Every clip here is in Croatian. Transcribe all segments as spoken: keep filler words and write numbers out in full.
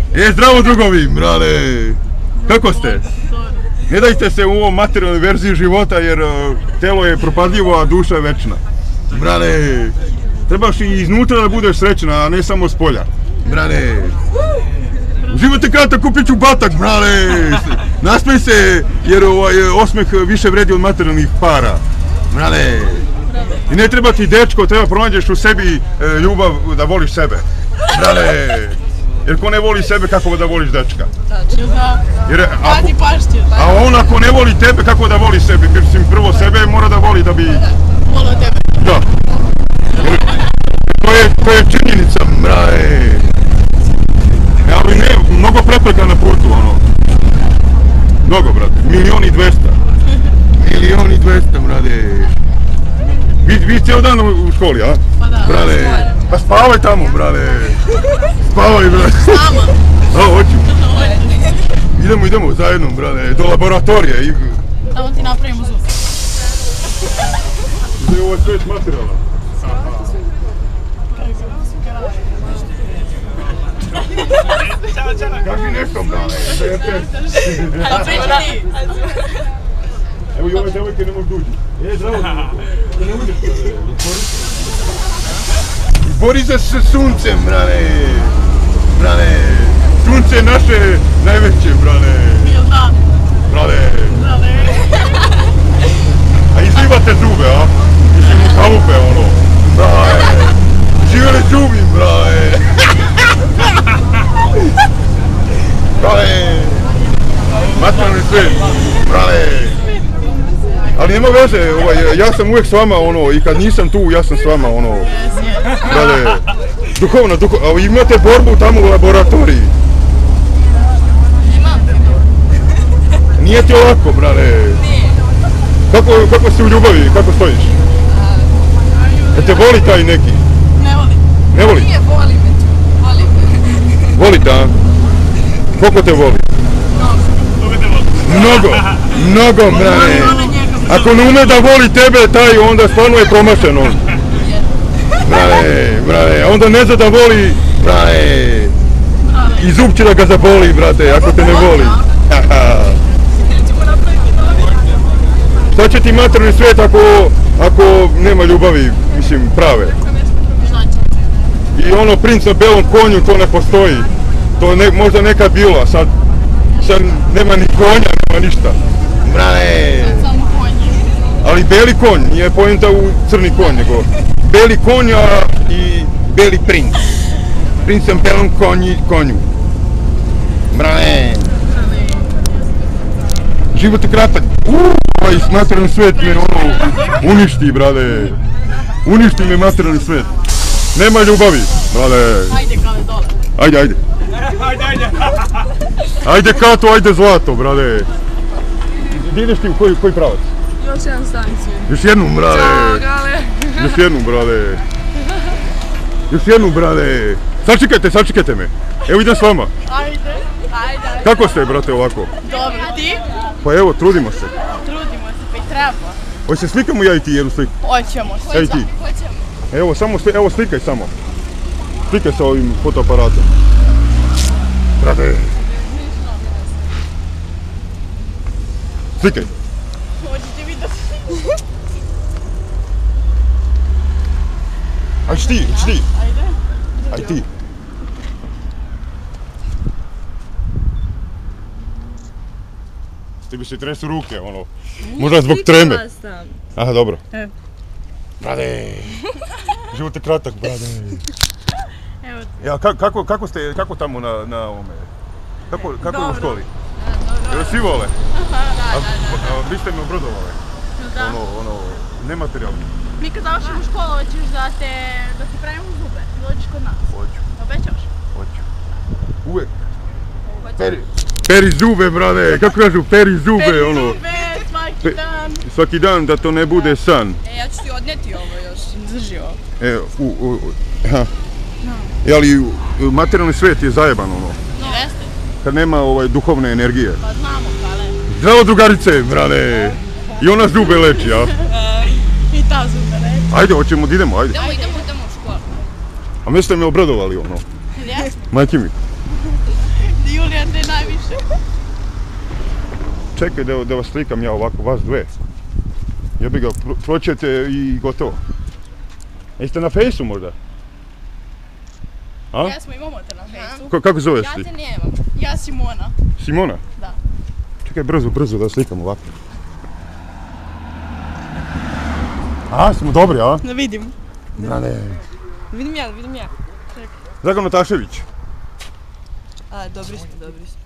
E, zdravo drugovi, brale! Kako ste? Ne dajte se u ovom materijalnoj verziji života jer telo je propadljivo, a duša je večna. Brale, trebaš i iznutra da budeš srećna, a ne samo s polja. Brale, život je kratak, kupit ću batak, brale! Nasmej se jer ovaj osmeh više vredi od materijalnih para. Brale, i ne treba ti dečko, treba pronađeš u sebi ljubav da voliš sebe. Brale, jer ko ne voli sebe, kako da voliš dečka? Tačno, da. Jer, Kad ti pašće. A on ako ne voli tebe, kako da voli sebe? Mislim, prvo sebe mora da voli da bi... Volio tebe. Da. Jer, to je, to je činjenica, brale. Ali ne, mnogo prepreka na putu, ono. Mnogo, brate. Milion i dvesta. Milion i dvesta, brate. Vi, vi cijel dan u školi, a? Pa da. Brale. Pa spavaj tamo, brale. Spavaj, brale. Sama. A, hoću. Idemo, idemo zajedno, brale, do laboratorije. I... Tamo ti napravimo zub. Gdje je ovo sve materijala? Kaži nešto, brale. Ali priča ti. Evo i ove devojke ne možeš duđi. E, zdravo, da ne uđeš, brale. Bori se s suncem, brale. Brale. Sunce je naše najveće, brale. Jel da? Brale. Brale. A izlivate zube, a? Mislim u kalupe, ono. Brale. Živjeli zubi, brale. Brale. Materijalni svijet, brale. Ali nema veze, ovaj, ja sam uvijek s vama, ono, i kad nisam tu, ja sam s vama, ono. Brale. Duhovno, duhovno, imate borbu tamo u laboratoriji. Nije ti ovako, brale. Nije. Kako, kako si u ljubavi, kako stojiš? Da te voli taj neki? Ne voli. Ne voli? Nije, voli me. Voli me. Voli ta? Koliko te voli? Mnogo. Mnogo, brale. Ako ne ume da voli tebe, taj onda stvarno je promašen on. Brale, brale, onda ne zna da voli, brale. I zub će da ga zaboli, brate, ako te ne voli. Šta će ti materijalni svijet ako, ako nema ljubavi, mislim, prave? I ono, princ na belom konju, to ne postoji. To je možda nekad bilo, a sad, sad nema ni konja, nema ništa. Brale. Samo konji. Ali beli konj, nije pojenta u crni konj, nego beli konj i beli princ. Princ na belom konji, konju. Brale. Život je kratak. Ovaj materijalni svijet me ono uništi, brale. Uništi me materijalni svijet. Nema ljubavi, brale. Ajde, kale, dole. Ajde, ajde. Ajde, ajde. Ajde Kato, ajde zlato, brale. Gdje ideš ti u koji, koji pravac? Još jedan stanicu. Još jednu, brale. Ćao, Gale. Još jednu, brale. Još jednu, brale. Sačekajte, sačekajte me. Evo idem s vama. Ajde, ajde. Kako ste, brate, ovako? Dobro, ti? Pa evo, trudimo se. Trudimo se, pa i treba. Hoće se slikamo ja i ti jednu sliku? Hoćemo. Ja i ti. Hoćemo. Evo, samo, evo slikaj samo. Slikaj sa ovim fotoaparatom. Brate. Slikaj. Hoćete vidjeti? Ajde ti, ajde ti. Ajde. Ajde ti. Ti bi se tresu ruke, ono. Možda zbog treme. Aha, dobro. E. Brade. Život je kratak, brade. Evo ti. Ja, kako, kako ste, kako tamo na, na ovome? Kako, kako je u školi? Jel svi vole? Aha, da, da, da. A vi ste me obradovale? Da. Ono, ono, nematerijalno. Mi kad završimo školu, hoćeš da te, da ti pravimo zube. Dođeš kod nas. Hoću, Obećaš? hoću. Uvijek. Peri, peri zube, brade, kako kažu, peri zube, Peri ono. zube, svaki Pe- dan. Svaki dan da to ne bude san. E, ja ću ti odnijeti ovo još, drži ovo. E, u, u, u, ha. E, ali u- materijalni svijet je zajeban, ono. No. Jeste? Kad nema ovaj, duhovne energije. Pa znamo, Kale. Zdravo drugarice, brade. I ona zube leči, a? I ta zube, ne? Ajde, hoćemo da idemo, ajde. Idemo, idemo, idemo u školu. A mi ste me obradovali, ono. Jesmo. Majke mi. čekaj da, da vas slikam ja ovako, vas dve. Jebi ga, pro, proćete i gotovo. Jeste na fejsu možda? A? Ja smo imamo te na fejsu. Ko, kako zoveš Ja ti? te nemam. Ja Simona. Simona? Da. Čekaj, brzo, brzo da slikam ovako. A, smo dobri, a? Da vidim. Da ne. Vidim ja, vidim ja. Dragan Otašević. A, dobri smo, dobri smo.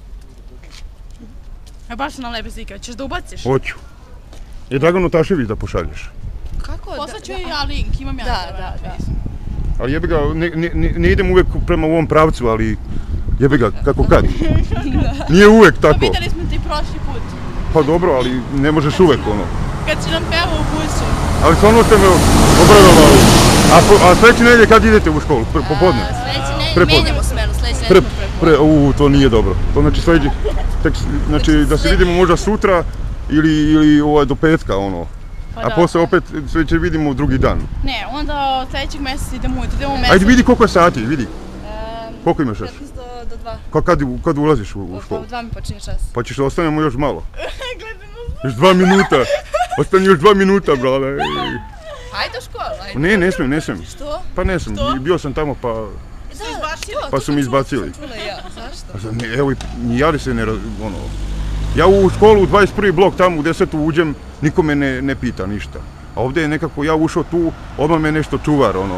E, baš su nam lepe slike, ćeš da ubaciš? Hoću. I Dragan Otašević da pošalješ. Kako? Poslaću i ja link, imam ja Da, na tebe da, na da. fejsu. Ali jebi ga, ne, ne, ne- ne idem uvijek prema ovom pravcu, ali jebi ga, kako kad. Nije uvijek Pa tako. vidjeli smo ti prošli put, Pa dobro, ali ne možeš uvijek ono. kad si nam pevao u busu. Ali stvarno ste me obradovali. A, po- a sljedeće nedjelje kad idete u školu? Pre, popodne? Sljedeće ne, Prepodne. menjamo smenu, sljedeće Pre, ne smo prepodne. pre, u, to nije dobro. To znači sljedeće, tek, znači da se vidimo možda sutra ili, ili ovaj, do petka ono. Pa A da. poslije opet sve će vidimo drugi dan. Ne, onda od sljedećeg mjeseca idemo ujutro, idemo u mjesec. Ajde vidi koliko je sati, vidi. Ehm, Koliko imaš još? petnaest do, do dva. Ka- Kad, kad ulaziš u, u Pa školu? u dva mi počinje čas. Pa ćeš da ostanemo još malo. Gledamo. Još dva minuta. Ostani još dva minuta, brale. Ajde u školu, ajde. Ne, ne smijem, ne smijem. Što? Pa ne smijem, Što? bio sam tamo pa... Su izbacili? to, Pa to su mi sam čula, izbacili. to sam čula i ja, zašto? A sad ne, evo, ni ja li se ne raz... ono... Ja u školu u dvadeset prvi blok tamo u desetu uđem, niko me ne, ne pita ništa. A ovdje je nekako ja ušao tu, odmah me nešto čuvar, ono...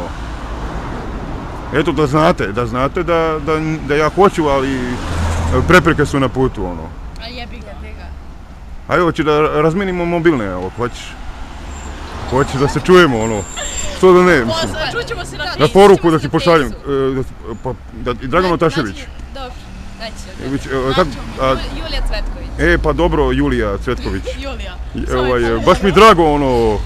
Eto da znate, da znate da, da, da ja hoću, ali prepreke su na putu, ono. A jebi ga. Ajde, hoće da razmenimo mobilne, evo, hoćeš? Hoćeš da se čujemo, ono, što da ne, mislim. Posla, čućemo se na Na poruku da ti pošaljem, e, da, pa, da, i Dragan Otašević. Dobro, naći Ević, ću. e, kak- a, Julija Cvetković. e, pa dobro, Julija Cvetković. Julija. I, ovaj, baš mi drago, ono,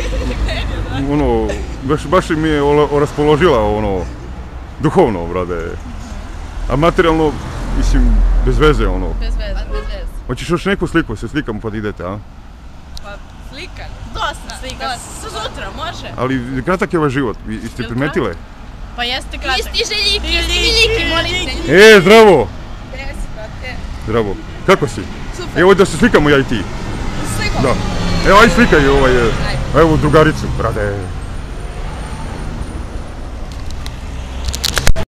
ono, baš, baš mi je ola- raspoložila, ono, duhovno, brade. A materijalno, mislim, bez veze, ono. Bez veze. Bez veze. Hoćeš još neku sliku, se slikamo pa da idete, a? Pa, slikan. Dosta slika, dosta. sutra, može? Ali kratak je ovaj život, vi- jeste Jel primetile? Pa jeste kratak. Isti željiki, isti Željiki, željiki, molim željiki. te. E, zdravo! Desi, brate. Zdravo. Kako si? Super. Evo da se slikamo ja i ti. Slikom. Da. Evo aj slikaj ovaj, e, evo drugaricu, brade.